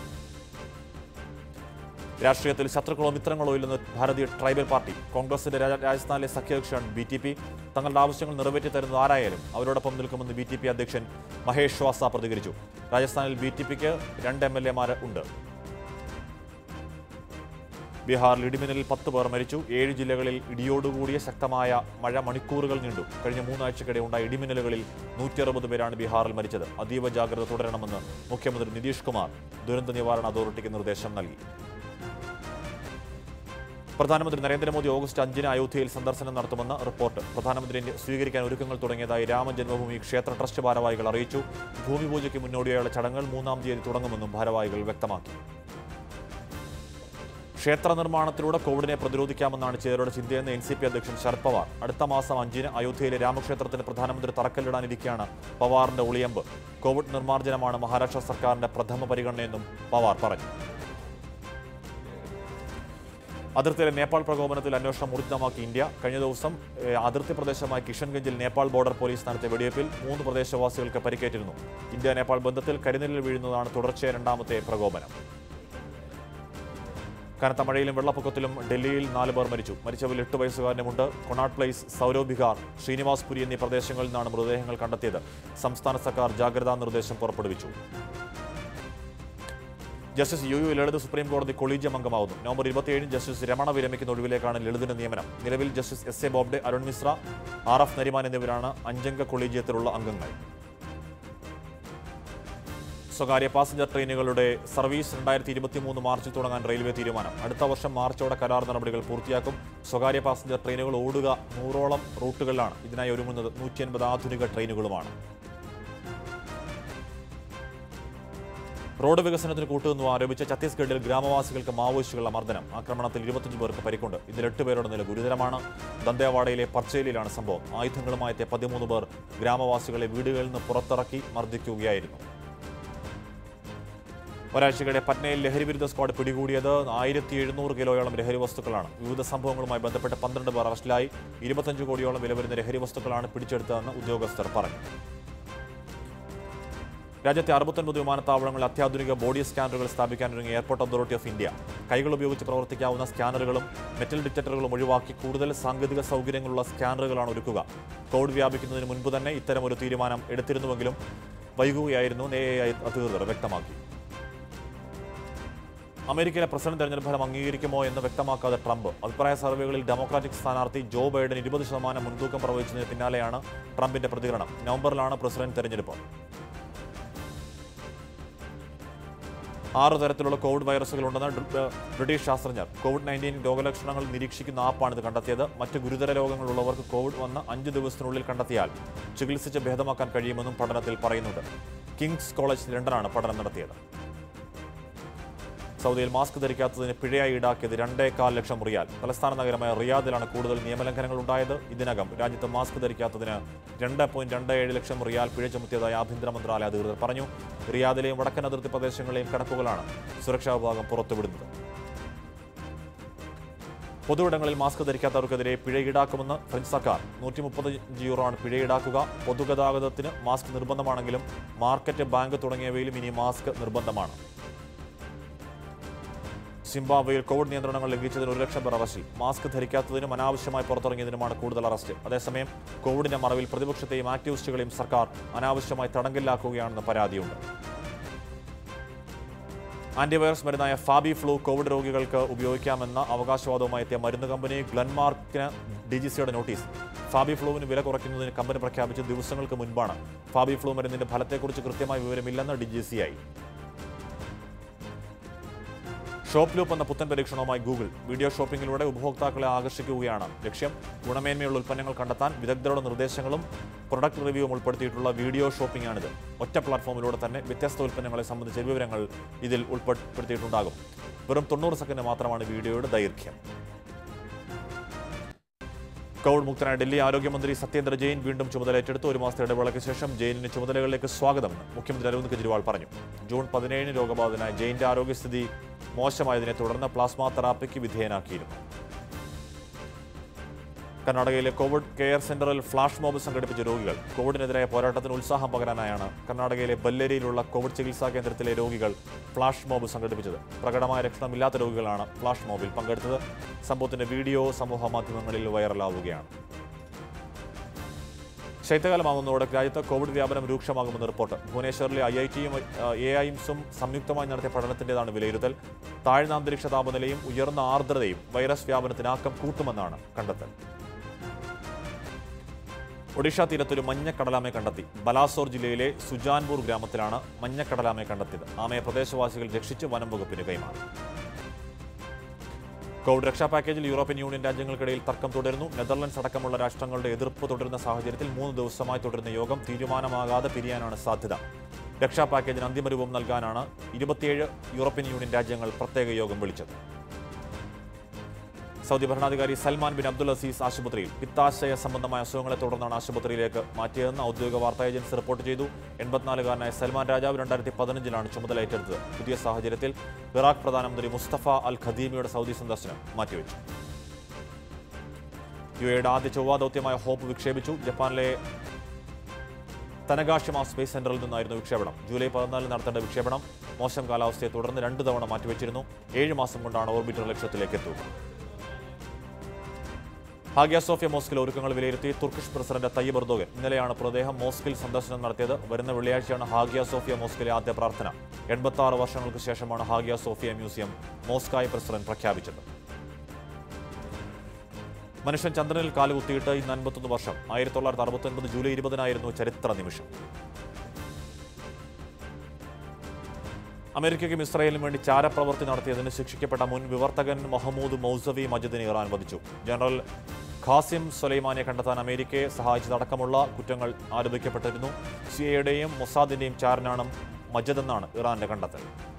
രാഷ്ട്രീയത്തിൽ ശത്രുക്കളോ മിത്രങ്ങളോ ഇല്ലെന്ന് ഭാരതീയ ട്രൈബൽ പാർട്ടി. കോൺഗ്രസിന്റെ രാജസ്ഥാനിലെ സഖ്യകക്ഷിയാണ് ബി ടി പി. തങ്ങളുടെ ആവശ്യങ്ങൾ നിറവേറ്റി തരുന്നത് ആരായാലും അവരോടൊപ്പം നിൽക്കുമെന്ന് ബി ടി പി അധ്യക്ഷൻ മഹേഷ് ശ്വാസ പ്രതികരിച്ചു. രാജസ്ഥാനിൽ ബി ടി പിക്ക് രണ്ട് എം എൽ എമാർ ഉണ്ട്. ബീഹാറിൽ ഇടിമിന്നലിൽ പത്ത് പേർ മരിച്ചു. ഏഴ് ജില്ലകളിൽ ഇടിയോടുകൂടിയ ശക്തമായ മഴ മണിക്കൂറുകൾ നീണ്ടു. കഴിഞ്ഞ മൂന്നാഴ്ചക്കിടെ ഉണ്ടായ ഇടിമിന്നലുകളിൽ നൂറ്റി അറുപത് പേരാണ് ബീഹാറിൽ മരിച്ചത്. അതീവ ജാഗ്രത തുടരണമെന്ന് മുഖ്യമന്ത്രി നിതീഷ് കുമാർ ദുരന്ത നിവാരണ അതോറിറ്റിക്ക് നിർദ്ദേശം നൽകി. പ്രധാനമന്ത്രി നരേന്ദ്രമോദി ഓഗസ്റ്റ് അഞ്ചിന് അയോധ്യയിൽ സന്ദർശനം നടത്തുമെന്ന് റിപ്പോർട്ട്. പ്രധാനമന്ത്രിയെ സ്വീകരിക്കാൻ ഒരുക്കങ്ങൾ തുടങ്ങിയതായി രാമജന്മഭൂമി ക്ഷേത്ര ട്രസ്റ്റ് ഭാരവാഹികൾ അറിയിച്ചു. ഭൂമി പൂജയ്ക്ക് മുന്നോടിയായുള്ള ചടങ്ങുകൾ മൂന്നാം തീയതി തുടങ്ങുമെന്നും ഭാരവാഹികൾ വ്യക്തമാക്കി. ക്ഷേത്ര നിർമ്മാണത്തിലൂടെ കോവിഡിനെ പ്രതിരോധിക്കാമെന്നാണ് ചിലരുടെ ചിന്തയെന്ന് എൻ സി പി അധ്യക്ഷൻ ശരത് പവാർ. അടുത്ത മാസം അഞ്ചിന് അയോധ്യയിലെ രാമക്ഷേത്രത്തിന് പ്രധാനമന്ത്രി തറക്കല്ലിടാനിരിക്കെയാണ് പവാറിന്റെ ഒളിയമ്പ്. കോവിഡ് നിർമ്മാർജ്ജനമാണ് മഹാരാഷ്ട്ര സർക്കാരിന്റെ പ്രഥമ പരിഗണനയെന്നും പവാർ പറഞ്ഞു. അതിർത്തിയിലെ നേപ്പാൾ പ്രകോപനത്തിൽ അന്വേഷണം ഊർജിതമാക്കി ഇന്ത്യ. കഴിഞ്ഞ ദിവസം അതിർത്തി പ്രദേശമായ കിഷൻഗഞ്ചിൽ നേപ്പാൾ ബോർഡർ പോലീസ് നടത്തിയ വെടിവയ്പിൽ മൂന്ന് പ്രദേശവാസികൾക്ക് പരിക്കേറ്റിരുന്നു. ഇന്ത്യ നേപ്പാൾ ബന്ധത്തിൽ കരിനിഴൽ വീഴുന്നതാണ് തുടർച്ചയായ രണ്ടാമത്തെ പ്രകോപനം. കനത്ത മഴയിലും വെള്ളപ്പൊക്കത്തിലും ഡൽഹിയിൽ നാല് പേർ മരിച്ചു. മരിച്ചവരിൽ എട്ട് വയസ്സുകാരനുമുണ്ട്. കൊണാട്ട് പ്ലേസ്, സൗരവ് ബിഹാർ, ശ്രീനിവാസ്പുരി എന്നീ പ്രദേശങ്ങളിൽ നിന്നാണ് മൃതദേഹങ്ങൾ കണ്ടെത്തിയത്. സംസ്ഥാന സർക്കാർ ജാഗ്രതാ നിർദ്ദേശം പുറപ്പെടുവിച്ചു. Justice U U Lalit supreme കോടതി കൊളീജിയം അംഗമാവുന്നു. നവംബർ ഇരുപത്തിയേഴിന് ജസ്റ്റിസ് രമണ വിരമിക്കുന്ന ഒഴിവിലേക്കാണ് ലളിതിന്റെ നിയമനം. നിലവിൽ justice S A Bobde, Arun Mishra, R F Nariman എന്നിവരാണ് അഞ്ചംഗ കൊളീജിയത്തിലുള്ള അംഗങ്ങൾ. സ്വകാര്യ പാസഞ്ചർ ട്രെയിനുകളുടെ സർവീസ് രണ്ടായിരത്തി ഇരുപത്തി മൂന്ന് മാർച്ചിൽ തുടങ്ങാൻ റെയിൽവേ തീരുമാനം. അടുത്ത വർഷം മാർച്ചോടെ കരാർ നടപടികൾ പൂർത്തിയാക്കും. സ്വകാര്യ പാസഞ്ചർ ട്രെയിനുകൾ ഓടുക നൂറോളം റൂട്ടുകളിലാണ്. ഇതിനായി ഒരുങ്ങുന്നത് നൂറ്റി അൻപത് ആധുനിക ട്രെയിനുകളുമാണ്. റോഡ് വികസനത്തിന് കൂട്ടുനിന്നു ആരോപിച്ച ഛത്തീസ്ഗഡിൽ ഗ്രാമവാസികൾക്ക് മാവോയിസ്റ്റുകളുടെ മർദ്ദനം. ആക്രമണത്തിൽ ഇരുപത്തിയഞ്ച് പേർക്ക് പരിക്കുണ്ട്. ഇതിൽ എട്ട് പേരുടെ നില ഗുരുതരമാണ്. ദന്തേവാഡയിലെ പർച്ചേലിയിലാണ് സംഭവം. ആയുധങ്ങളുമായി എത്തിയ പതിമൂന്ന് പേർ ഗ്രാമവാസികളെ വീടുകളിൽ നിന്ന് പുറത്തിറക്കി മർദ്ദിക്കുകയായിരുന്നു. ഒരാഴ്ചക്കിടെ പട്നയിൽ ലഹരിവിരുദ്ധ സ്ക്വാഡ് പിടികൂടിയത് ആയിരത്തി എഴുന്നൂറ് കിലോയോളം ലഹരി വസ്തുക്കളാണ്. വിവിധ സംഭവങ്ങളുമായി ബന്ധപ്പെട്ട് പന്ത്രണ്ട് പേർ അറസ്റ്റിലായി. ഇരുപത്തഞ്ച് കോടിയോളം വില വരുന്ന ലഹരി വസ്തുക്കളാണ് പിടിച്ചെടുത്തതെന്ന് ഉദ്യോഗസ്ഥർ പറഞ്ഞു. രാജ്യത്തെ അറുപത്തൊൻപത് വിമാനത്താവളങ്ങളിൽ അത്യാധുനിക ബോഡി സ്കാനറുകൾ സ്ഥാപിക്കാനൊരുങ്ങിയ എയർപോർട്ട് അതോറിറ്റി ഓഫ് ഇന്ത്യ. കൈകൾ ഉപയോഗിച്ച് പ്രവർത്തിക്കാവുന്ന സ്കാനറുകളും മെറ്റൽ ഡിറ്റക്ടറുകളും ഒഴിവാക്കി കൂടുതൽ സാങ്കേതിക സൗകര്യങ്ങളുള്ള സ്കാനറുകളാണ് ഒരുക്കുക. കോവിഡ് വ്യാപിക്കുന്നതിന് മുൻപ് തന്നെ ഇത്തരമൊരു തീരുമാനം എടുത്തിരുന്നുവെങ്കിലും വൈകുകയായിരുന്നു എ ഐ അധികൃതർ വ്യക്തമാക്കി. അമേരിക്കയിലെ പ്രസിഡന്റ് തെരഞ്ഞെടുപ്പ് ഫലം അംഗീകരിക്കുമോ എന്ന് വ്യക്തമാക്കാതെ ട്രംപ്. അഭിപ്രായ സർവേകളിൽ ഡെമോക്രാറ്റിക് സ്ഥാനാർത്ഥി ജോ ബൈഡൻ ഇരുപത് ശതമാനം മുൻതൂക്കം പ്രവചിച്ചതിന് പിന്നാലെയാണ് ട്രംപിന്റെ പ്രതികരണം. നവംബറിലാണ് പ്രസിഡന്റ് തെരഞ്ഞെടുപ്പ്. ആറ് തരത്തിലുള്ള കോവിഡ് വൈറസുകളുണ്ടെന്ന് ബ്രിട്ടീഷ് ശാസ്ത്രജ്ഞർ. കോവിഡ് നയൻറ്റീൻ രോഗലക്ഷണങ്ങൾ നിരീക്ഷിക്കുന്ന ആപ്പാണിത് കണ്ടെത്തിയത്. മറ്റ് ഗുരുതര രോഗങ്ങളുള്ളവർക്ക് കോവിഡ് വന്ന് അഞ്ച് ദിവസത്തിനുള്ളിൽ കണ്ടെത്തിയാൽ ചികിത്സിച്ച് ഭേദമാക്കാൻ കഴിയുമെന്നും പഠനത്തിൽ പറയുന്നുണ്ട്. കിങ്സ് കോളേജ് ലണ്ടനാണ് പഠനം നടത്തിയത്. സൗദിയിൽ മാസ്ക് ധരിക്കാത്തതിന് പിഴയായി ഈടാക്കിയത് രണ്ടേകാൽ ലക്ഷം റിയാൽ. തലസ്ഥാന നഗരമായ റിയാദിലാണ് കൂടുതൽ നിയമലംഘനങ്ങൾ ഉണ്ടായത്. ഇതിനകം രാജ്യത്ത് മാസ്ക് ധരിക്കാത്തതിന് രണ്ട് പോയിന്റ് രണ്ട് ഏഴ് ലക്ഷം റിയാൽ പിഴ ചുമത്തിയതായി ആഭ്യന്തര മന്ത്രാലയ അധികൃതർ പറഞ്ഞു. റിയാദിലെയും വടക്കൻ അതിർത്തി പ്രദേശങ്ങളിലെയും കണക്കുകളാണ് സുരക്ഷാ വിഭാഗം പുറത്തുവിടുന്നത്. പൊതുവിടങ്ങളിൽ മാസ്ക് ധരിക്കാത്തവർക്കെതിരെ പിഴ ഈടാക്കുമെന്ന് ഫ്രഞ്ച് സർക്കാർ. നൂറ്റി മുപ്പത്തഞ്ച് യൂറോ ആണ് പിഴ ഈടാക്കുക. പൊതുഗതാഗതത്തിന് മാസ്ക് നിർബന്ധമാണെങ്കിലും മാർക്കറ്റ്, ബാങ്ക് തുടങ്ങിയവയിലും ഇനി മാസ്ക് നിർബന്ധമാണ്. സിംബാബ്വേയിൽ കോവിഡ് നിയന്ത്രണങ്ങൾ ലംഘിച്ചതിന് ഒരു ലക്ഷം പേർ അറസ്റ്റിൽ. മാസ്ക് ധരിക്കാത്തതിനും അനാവശ്യമായി പുറത്തിറങ്ങിയതിനുമാണ് കൂടുതൽ അറസ്റ്റ്. അതേസമയം കോവിഡിന്റെ മറവിൽ പ്രതിപക്ഷത്തെയും ആക്ടിവിസ്റ്റുകളെയും സർക്കാർ അനാവശ്യമായി തടങ്കലിലാക്കുകയാണെന്ന് പരാതിയുണ്ട്. ആന്റിവൈറസ് മരുന്നായ ഫാബി ഫ്ലൂ കോവിഡ് രോഗികൾക്ക് ഉപയോഗിക്കാമെന്ന അവകാശവാദവുമായി എത്തിയ മരുന്ന് കമ്പനി ഗ്ലൻമാർക്കിന് ഡി ജി സിയുടെ നോട്ടീസ്. ഫാബി ഫ്ലൂവിന് വില കുറയ്ക്കുന്നതിന് കമ്പനി പ്രഖ്യാപിച്ച ദിവസങ്ങൾക്ക് മുൻപാണ്. ഫാബി ഫ്ലൂ മരുന്നിന്റെ ഫലത്തെക്കുറിച്ച് കൃത്യമായ വിവരമില്ലെന്ന് ഡി ജി സി ആയി. ഷോപ്പ് ലൂപ്പ് എന്ന പുത്തൻ പരീക്ഷണവുമായി ഗൂഗിൾ. വീഡിയോ ഷോപ്പിംഗിലൂടെ ഉപഭോക്താക്കളെ ആകർഷിക്കുകയാണ് ലക്ഷ്യം. ഗുണമേന്മയുള്ള ഉൽപ്പന്നങ്ങൾ കണ്ടെത്താൻ വിദഗ്ധരുടെ നിർദ്ദേശങ്ങളും പ്രൊഡക്റ്റ് റിവ്യൂവും ഉൾപ്പെടുത്തിയിട്ടുള്ള വീഡിയോ ഷോപ്പിംഗാണിത്. ഒറ്റ പ്ലാറ്റ്ഫോമിലൂടെ തന്നെ വ്യത്യസ്ത ഉൽപ്പന്നങ്ങളെ സംബന്ധിച്ച വിവരങ്ങൾ ഇതിൽ ഉൾപ്പെടുത്തിയിട്ടുണ്ടാകും. വെറും തൊണ്ണൂറ് സെക്കൻഡ് മാത്രമാണ് വീഡിയോയുടെ ദൈർഘ്യം. കോവിഡ് മുക്തനായ ഡൽഹി ആരോഗ്യമന്ത്രി സത്യേന്ദ്ര ജെയിൻ വീണ്ടും ചുമതലയേറ്റെടുത്തു. ഒരു മാസത്തെ ഇടവേളയ്ക്ക് ശേഷം ജെയിനിന് ചുമതലകളിലേക്ക് സ്വാഗതമെന്ന് മുഖ്യമന്ത്രി അരവിന്ദ് കെജ്രിവാൾ പറഞ്ഞു. ജൂൺ പതിനേഴിന് രോഗബാധിതനായ ജെയിന്റെ ആരോഗ്യസ്ഥിതി മോശമായതിനെ തുടർന്ന് പ്ലാസ്മ തെറാപ്പിക്ക് വിധേയനാക്കിയിരുന്നു. കർണാടകയിലെ കോവിഡ് കെയർ സെന്ററിൽ ഫ്ലാഷ് മോബ് സംഘടിപ്പിച്ച രോഗികൾ. കോവിഡിനെതിരായ പോരാട്ടത്തിന് ഉത്സാഹം പകരാനായാണ് കർണാടകയിലെ ബല്ലേരിയിലുള്ള കോവിഡ് ചികിത്സാ കേന്ദ്രത്തിലെ രോഗികൾ ഫ്ലാഷ് മോബ് സംഘടിപ്പിച്ചത്. പ്രകടമായ ലക്ഷണമില്ലാത്ത രോഗികളാണ് ഫ്ലാഷ് മോബിൽ പങ്കെടുത്തത്. സംഭവത്തിന്റെ വീഡിയോ സമൂഹ മാധ്യമങ്ങളിൽ വൈറലാവുകയാണ്. ശൈത്യകാലമാകുന്നതോടെ രാജ്യത്ത് കോവിഡ് വ്യാപനം രൂക്ഷമാകുമെന്ന് റിപ്പോർട്ട്. ഭുവനേശ്വറിലെ ഐ ഐ ടിയും എ ഐംസും സംയുക്തമായി നടത്തിയ പഠനത്തിൻ്റെതാണ് വിലയിരുത്തൽ. താഴ്ന്ന അന്തരീക്ഷ താപനിലയും ഉയർന്ന ആർദ്രതയും വൈറസ് വ്യാപനത്തിന് ആക്കം കൂട്ടുമെന്നാണ് കണ്ടെത്തൽ. ഒഡീഷ തീരത്തൊരു മഞ്ഞക്കടലാമയെ കണ്ടെത്തി. ബലാസോർ ജില്ലയിലെ സുജാൻപൂർ ഗ്രാമത്തിലാണ് മഞ്ഞക്കടലാമയെ കണ്ടെത്തിയത്. ആമയെ പ്രദേശവാസികൾ രക്ഷിച്ച് വനം വകുപ്പിന് കൈമാറി. കോവിഡ് രക്ഷാ പാക്കേജിൽ യൂറോപ്യൻ യൂണിയൻ രാജ്യങ്ങൾക്കിടയിൽ തർക്കം തുടരുന്നു. നെതർലൻഡ്സ് അടക്കമുള്ള രാഷ്ട്രങ്ങളുടെ എതിർപ്പ് തുടരുന്ന സാഹചര്യത്തിൽ മൂന്ന് ദിവസമായി തുടരുന്ന യോഗം തീരുമാനമാകാതെ പിരിയാനാണ് സാധ്യത. രക്ഷാ പാക്കേജിന് അന്തിമ രൂപം നൽകാനാണ് ഇരുപത്തിയേഴ് യൂറോപ്യൻ യൂണിയൻ രാജ്യങ്ങൾ പ്രത്യേക യോഗം വിളിച്ചത്. സൗദി ഭരണാധികാരി സൽമാൻ ബിൻ അബ്ദുൽ അസീസ് ആശുപത്രിയിൽ. പിത്താശയ സംബന്ധമായ അസുഖങ്ങളെ തുടർന്നാണ് ആശുപത്രിയിലേക്ക് മാറ്റിയതെന്ന് ഔദ്യോഗിക വാർത്താ ഏജൻസി റിപ്പോർട്ട് ചെയ്തു. എൺപത്തിനാലുകാരനായ സൽമാൻ രാജാവ് രണ്ടായിരത്തി പതിനഞ്ചിലാണ് ചുമതല ഏറ്റെടുത്തത്. പുതിയ സാഹചര്യത്തിൽ ഇറാഖ് പ്രധാനമന്ത്രി മുസ്തഫ അൽ ഖദീമിയുടെ സൗദി സന്ദർശനം മാറ്റിവെച്ചു. യു എയുടെ ആദ്യ ചൊവ്വാ ദൗത്യമായ ഹോപ്പ് വിക്ഷേപിച്ചു. ജപ്പാനിലെ തനഗാഷിമ സ്പേസ് സെന്ററിൽ നിന്നായിരുന്നു വിക്ഷേപണം. ജൂലൈ പതിനാലിന് നടത്തേണ്ട വിക്ഷേപണം മോശം കാലാവസ്ഥയെ തുടർന്ന് രണ്ട് തവണ മാറ്റിവെച്ചിരുന്നു. ഏഴ് മാസം കൊണ്ടാണ് ഓർബിറ്റർ ലക്ഷ്യത്തിലേക്ക് എത്തുക. ഹാഗിയ സോഫിയ മോസ്കിൽ ഒരുക്കങ്ങൾ വിലയിരുത്തി തുർക്കിഷ് പ്രസിഡന്റ് തയ്യിബ് എർദോഗൻ. ഇന്നലെയാണ് മൃതദേഹം മോസ്കിൽ സന്ദർശനം നടത്തിയത്. വരുന്ന വെള്ളിയാഴ്ചയാണ് ഹാഗിയ സോഫിയ മോസ്കിലെ ആദ്യ പ്രാർത്ഥന. എൺപത്തി ആറ് വർഷങ്ങൾക്ക് ശേഷമാണ് ഹാഗിയ സോഫിയ മ്യൂസിയം മോസ്കായ് പ്രസിഡന്റ് പ്രഖ്യാപിച്ചത്. മനുഷ്യൻ ചന്ദ്രനിൽ കാലുകുത്തിയിട്ട് ഇന്ന് അൻപത്തൊന്ന് വർഷം. ആയിരത്തി തൊള്ളായിരത്തി അറുപത്തി ഒൻപത് ജൂലൈ ഇരുപതിനായിരുന്നു ചരിത്ര നിമിഷം. അമേരിക്കയ്ക്കും ഇസ്രായേലിനും വേണ്ടി ചാരപ്രവൃത്തി നടത്തിയതിന് ശിക്ഷിക്കപ്പെട്ട മുൻ വിവർത്തകൻ മഹ്മൂദ് മൗസവി മജിദിനെ ഇറാൻ വധിച്ചു. ജനറൽ ഖാസിം സൊലൈമാനിയെ കണ്ടെത്താൻ അമേരിക്കയെ സഹായിച്ചതടക്കമുള്ള കുറ്റങ്ങൾ ആരോപിക്കപ്പെട്ടിരുന്നു. സിഐയുടെയും മൊസാദിന്റെയും ചാരനാണ് മജദെന്നാണ് ഇറാന്റെ കണ്ടെത്തൽ.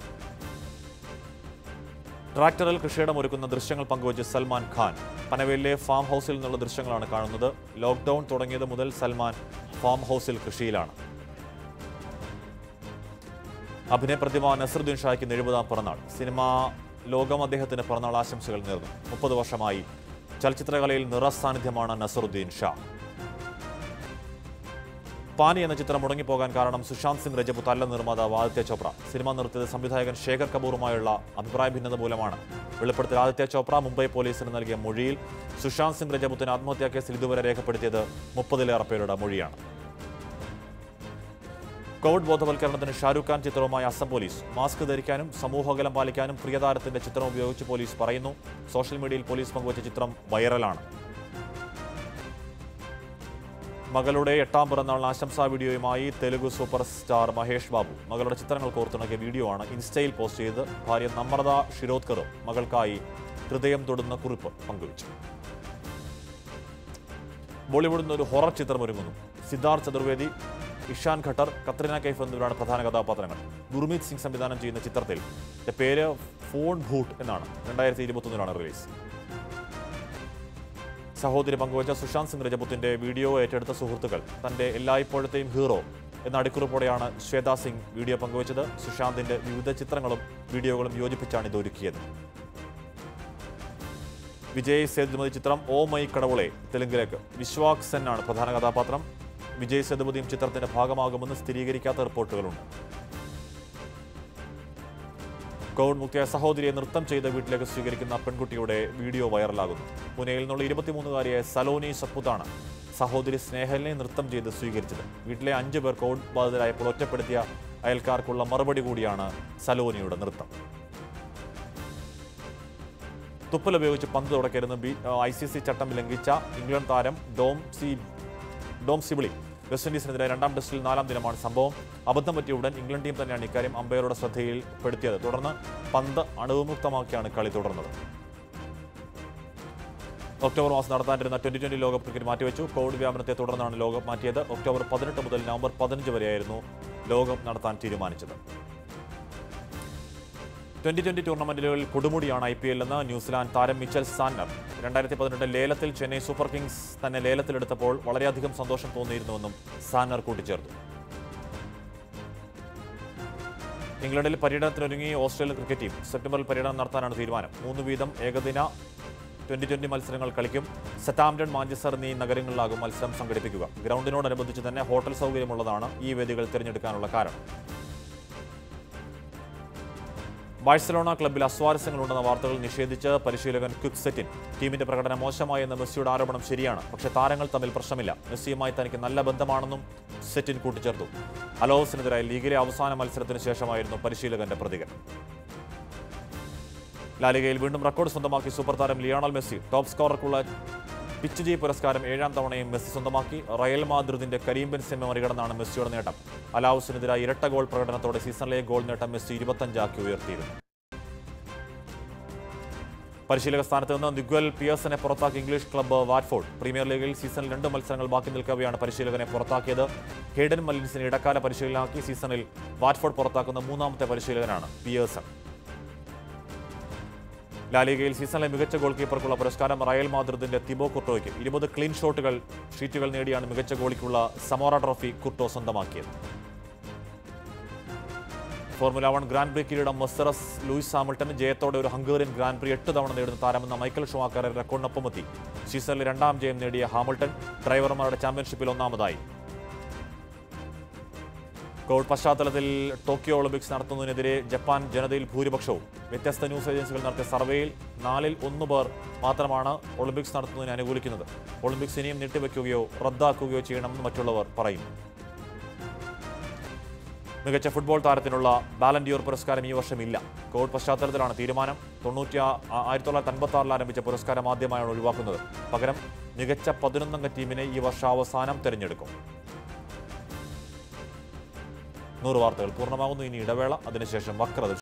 ട്രാക്ടറിൽ കൃഷിയിടമൊരുക്കുന്ന ദൃശ്യങ്ങൾ പങ്കുവച്ച് സൽമാൻ ഖാൻ. പനവേലിലെ ഫാം ഹൗസിൽ നിന്നുള്ള ദൃശ്യങ്ങളാണ് കാണുന്നത്. ലോക്ക്ഡൌൺ തുടങ്ങിയത് മുതൽ സൽമാൻ ഫാം ഹൗസിൽ കൃഷിയിലാണ്. അഭിനയ പ്രതിഭ നസറുദ്ദീൻ ഷായ്ക്ക് എഴുപതാം പിറന്നാൾ. സിനിമാ ലോകം അദ്ദേഹത്തിന് പിറന്നാൾ ആശംസകൾ നേർന്നു. മുപ്പത് വർഷമായി ചലച്ചിത്രകലയിൽ നിറസാന്നിധ്യമാണ് നസറുദ്ദീൻ ഷാ. പാനി എന്ന ചിത്രം മുടങ്ങിപ്പോകാൻ കാരണം സുശാന്ത് സിംഗ് രജപുത്ത് അല്ല നിർമ്മാതാവ് ആദിത്യ ചോപ്ര. സിനിമ നിർത്തിയത് സംവിധായകൻ ശേഖർ കപൂറുമായുള്ള അഭിപ്രായ ഭിന്നത മൂലമാണ്. വെളിപ്പെടുത്തൽ ആദിത്യ ചോപ്ര മുംബൈ പോലീസിന് നൽകിയ മൊഴിയിൽ സുശാന്ത് സിംഗ് രജപുത്തിന് ആത്മഹത്യാ കേസിൽ ഇതുവരെ രേഖപ്പെടുത്തിയത് മുപ്പതിലേറെ പേരുടെ മൊഴിയാണ്. കോവിഡ് ബോധവൽക്കരണത്തിന് ഷാരൂഖ് ഖാൻ ചിത്രവുമായി അസം പോലീസ്. മാസ്ക് ധരിക്കാനും സമൂഹകലം പാലിക്കാനും പ്രിയതാരത്തിന്റെ ചിത്രം ഉപയോഗിച്ച് പോലീസ് പറയുന്നു. സോഷ്യൽ മീഡിയയിൽ പോലീസ് പങ്കുവച്ച ചിത്രം വൈറലാണ്. മകളുടെ എട്ടാം പിറന്നാൾ ആശംസാ വീഡിയോയുമായി തെലുഗു സൂപ്പർ സ്റ്റാർ മഹേഷ് ബാബു. മകളുടെ ചിത്രങ്ങൾ കോർത്തിണക്കിയ വീഡിയോ ആണ് ഇൻസ്റ്റയിൽ പോസ്റ്റ് ചെയ്ത് ഭാര്യ നമ്രത ഷിരോദ്കറും മകൾക്കായി ഹൃദയം തൊടുന്ന കുറിപ്പ് പങ്കുവച്ചു. ബോളിവുഡിൽ നിന്ന് ഒരു ഹൊറർ ചിത്രം ഒരുങ്ങുന്നു. സിദ്ധാർത്ഥ് ചതുർവേദി, ഇഷാൻ ഖട്ടർ, കത്രീന കൈഫ് എന്നിവരാണ് പ്രധാന കഥാപാത്രങ്ങൾ. ഗുർമീത് സിംഗ് സംവിധാനം ചെയ്യുന്ന ചിത്രത്തിൽ പേര് ഫോൺ ഭൂട്ട് എന്നാണ്. രണ്ടായിരത്തി ഇരുപത്തൊന്നിലാണ് റിലീസ്. സഹോദരി പങ്കുവച്ച സുശാന്ത് സിംഗ് രജപുത്തിന്റെ വീഡിയോ ഏറ്റെടുത്ത സുഹൃത്തുക്കൾ. തന്റെ എല്ലായ്പ്പോഴത്തെയും ഹീറോ എന്ന അടിക്കുറിപ്പോടെയാണ് ശ്വേത സിംഗ് വീഡിയോ പങ്കുവച്ചത്. സുശാന്തിന്റെ വിവിധ ചിത്രങ്ങളും വീഡിയോകളും യോജിപ്പിച്ചാണ് ഇത് ഒരുക്കിയത്. വിജയ് സേതുപതി ചിത്രം ഓ മൈ കടവുളെ തെലുങ്കിലേക്ക്. വിശ്വാക് സെൻ ആണ് പ്രധാന കഥാപാത്രം. വിജയ് സേതുപതിയും ചിത്രത്തിന്റെ ഭാഗമാകുമെന്ന് സ്ഥിരീകരിക്കാത്ത റിപ്പോർട്ടുകളുണ്ട്. കോവിഡ് മുക്തിയായ സഹോദരിയെ നൃത്തം ചെയ്ത വീട്ടിലേക്ക് സ്വീകരിക്കുന്ന പെൺകുട്ടിയുടെ വീഡിയോ വൈറലാകുന്നു. പുനെയിൽ നിന്നുള്ള ഇരുപത്തിമൂന്നുകാരിയായ സലോനി സത്പുത്താണ് സഹോദരി സ്നേഹലിനെ നൃത്തം ചെയ്ത് സ്വീകരിച്ചത്. വീട്ടിലെ അഞ്ചു പേർ കോവിഡ് ബാധിതരായപ്പോൾ ഒറ്റപ്പെടുത്തിയ അയൽക്കാർക്കുള്ള മറുപടി കൂടിയാണ് സലോനിയുടെ നൃത്തം. തുപ്പൽ ഉപയോഗിച്ച് പന്ത് തുടക്കരുന്ന് ബി ഐ സി സി ചട്ടം ലംഘിച്ച ഇംഗ്ലണ്ട് താരം ഡോം സി ഡോം സിബിളി വെസ്റ്റ് ഇൻഡീസിനെതിരെ രണ്ടാം ടെസ്റ്റിൽ നാലാം ദിനമാണ് സംഭവം. അബദ്ധം പറ്റിയ ഉടൻ ഇംഗ്ലണ്ട് ടീം തന്നെയാണ് ഇക്കാര്യം അമ്പയറുടെ ശ്രദ്ധയിൽപ്പെടുത്തിയത്. തുടർന്ന് പന്ത് അണുവിമുക്തമാക്കിയാണ് കളി തുടർന്നത്. ഒക്ടോബർ മാസം നടത്താനിരുന്ന ട്വന്റി ട്വന്റി ലോകകപ്പ് ക്രിക്കറ്റ് മാറ്റിവെച്ചു. കോവിഡ് വ്യാപനത്തെ തുടർന്നാണ് ലോകകപ്പ് മാറ്റിയത്. ഒക്ടോബർ പതിനെട്ട് മുതൽ നവംബർ പതിനഞ്ച് വരെയായിരുന്നു ലോകകപ്പ് നടത്താൻ തീരുമാനിച്ചത്. ട്വന്റി ട്വന്റി ടൂർണമെന്റുകളിൽ കൊടുമുടിയാണ് ഐ പി എല്ലെന്ന് ന്യൂസിലാൻഡ് താരം മിച്ചൽ സാന്നർ. രണ്ടായിരത്തി പതിനെട്ട് ലേലത്തിൽ ചെന്നൈ സൂപ്പർ കിങ്സ് തന്നെ ലേലത്തിലെടുത്തപ്പോൾ വളരെയധികം സന്തോഷം തോന്നിയിരുന്നുവെന്നും സാന്നർ കൂട്ടിച്ചേർത്തു. ഇംഗ്ലണ്ടിൽ പര്യടനത്തിനൊരുങ്ങി ഓസ്ട്രേലിയൻ ക്രിക്കറ്റ് ടീം. സെപ്റ്റംബറിൽ പര്യടനം നടത്താനാണ് തീരുമാനം. മൂന്ന് വീതം ഏകദിന ട്വന്റി ട്വന്റി മത്സരങ്ങൾ കളിക്കും. സതാംപ്ടൺ, മാഞ്ചസ്റ്റർ എന്നീ നഗരങ്ങളിലാകും മത്സരം സംഘടിപ്പിക്കുക. ഗ്രൗണ്ടിനോടനുബന്ധിച്ച് തന്നെ ഹോട്ടൽ സൗകര്യമുള്ളതാണ് ഈ വേദികൾ തിരഞ്ഞെടുക്കാനുള്ള കാരണം. ബാഴ്സലോണ ക്ലബ്ബിൽ അസ്വാരസ്യങ്ങളുണ്ടെന്ന വാർത്തകൾ നിഷേധിച്ച് പരിശീലകൻ ക്വിക് സെറ്റിൻ. ടീമിന്റെ പ്രകടനം മോശമായെന്ന മെസ്സിയുടെ ആരോപണം ശരിയാണ്. പക്ഷേ താരങ്ങൾ തമ്മിൽ പ്രശ്നമില്ല. മെസ്സിയുമായി തനിക്ക് നല്ല ബന്ധമാണെന്നും സെറ്റിൻ കൂട്ടിച്ചേർത്തു. അലോസിനെതിരായ ലീഗിലെ അവസാന മത്സരത്തിന് ശേഷമായിരുന്നു പരിശീലകന്റെ പ്രതികരണം. ലാലിഗയിൽ വീണ്ടും റെക്കോർഡ് സ്വന്തമാക്കി സൂപ്പർ താരം ലിയോണൽ മെസ്സി. ടോപ്പ് സ്കോറർക്കുള്ള പിച്ച് ജി പുരസ്കാരം ഏഴാം തവണയും മെസ്സി സ്വന്തമാക്കി. റയൽ മാദ്രിദിന്റെ കരീം ബെൻസെമ മറികടന്നാണ് മെസ്സിയുടെ നേട്ടം. അലാവുസിനെതിരായ ഇരട്ട ഗോൾ പ്രകടനത്തോടെ സീസണിലെ ഗോൾ നേട്ടം മെസ്സി ഇരുപത്തഞ്ചാക്കി ഉയർത്തിയിരുന്നു. പരിശീലക സ്ഥാനത്ത് നിന്ന് നിഗ്വൽ പിയേഴ്സനെ പുറത്താക്കി ഇംഗ്ലീഷ് ക്ലബ്ബ് വാറ്റ്ഫോർഡ്. പ്രീമിയർ ലീഗിൽ സീസണിൽ രണ്ട് മത്സരങ്ങൾ ബാക്കി നിൽക്കവെയാണ് പരിശീലകനെ പുറത്താക്കിയത്. ഹെയ്ഡൻ മല്ലിൻസിനെ ഇടക്കാല പരിശീലകനാക്കി സീസണിൽ വാറ്റ്ഫോർഡ് പുറത്താക്കുന്ന മൂന്നാമത്തെ പരിശീലകനാണ് പിയേഴ്സൺ. ലാലിഗയിൽ സീസണിലെ മികച്ച ഗോൾ കീപ്പർക്കുള്ള പുരസ്കാരം റയൽ മാദ്രിദിന്റെ തിബോ കുർട്ടോയ്ക്ക്. ഇരുപത് ക്ലീൻ ഷോട്ടുകൾ ഷീറ്റുകൾ നേടിയാണ് മികച്ച ഗോളിക്കുള്ള സമോറ ട്രോഫി കുർട്ടോ സ്വന്തമാക്കിയത്. ഫോർമുല വൺ ഗ്രാൻഡ് പ്രി കിരീടം മെർസറസ് ലൂയിസ് ഹാമിൽട്ടൺ. ജയത്തോടെ ഒരു ഹംഗേറിയൻ ഗ്രാൻഡ് പ്രി എട്ട് തവണ നേടുന്ന താരമെന്ന മൈക്കൽ ഷുമാക്കറെ റെക്കോർഡിനൊപ്പമെത്തി. സീസണിൽ രണ്ടാം ജയം നേടിയ ഹാമിൽട്ടൺ ഡ്രൈവർമാരുടെ ചാമ്പ്യൻഷിപ്പിൽ ഒന്നാമതായി. കോവിഡ് പശ്ചാത്തലത്തിൽ ടോക്കിയോ ഒളിമ്പിക്സ് നടത്തുന്നതിനെതിരെ ജപ്പാൻ ജനതയിൽ ഭൂരിപക്ഷവും. വ്യത്യസ്ത ന്യൂസ് ഏജൻസികൾ നടത്തിയ സർവേയിൽ നാലിൽ ഒന്ന് പേർ മാത്രമാണ് ഒളിമ്പിക്സ് നടത്തുന്നതിനെ അനുകൂലിക്കുന്നത്. ഒളിമ്പിക്സ് ഇനിയും നീട്ടിവെക്കുകയോ റദ്ദാക്കുകയോ ചെയ്യണമെന്ന് മറ്റുള്ളവർ പറയുന്നു. മികച്ച ഫുട്ബോൾ താരത്തിനുള്ള ബാലൻഡിയോർ പുരസ്കാരം ഈ വർഷം ഇല്ല. കോവിഡ് പശ്ചാത്തലത്തിലാണ് തീരുമാനം. തൊണ്ണൂറ്റി ആയിരത്തി തൊള്ളായിരത്തി അൻപത്തി ആറിൽ ആരംഭിച്ച പുരസ്കാരം ആദ്യമായാണ് ഒഴിവാക്കുന്നത്. പകരം മികച്ച പതിനൊന്നംഗ ടീമിനെ ഈ വർഷാവസാനം തെരഞ്ഞെടുക്കും. നൂറ് വാർത്തകൾ പൂർണ്ണമാകുന്നു. ഇനി ഇടവേള, അതിനുശേഷം വക്രത.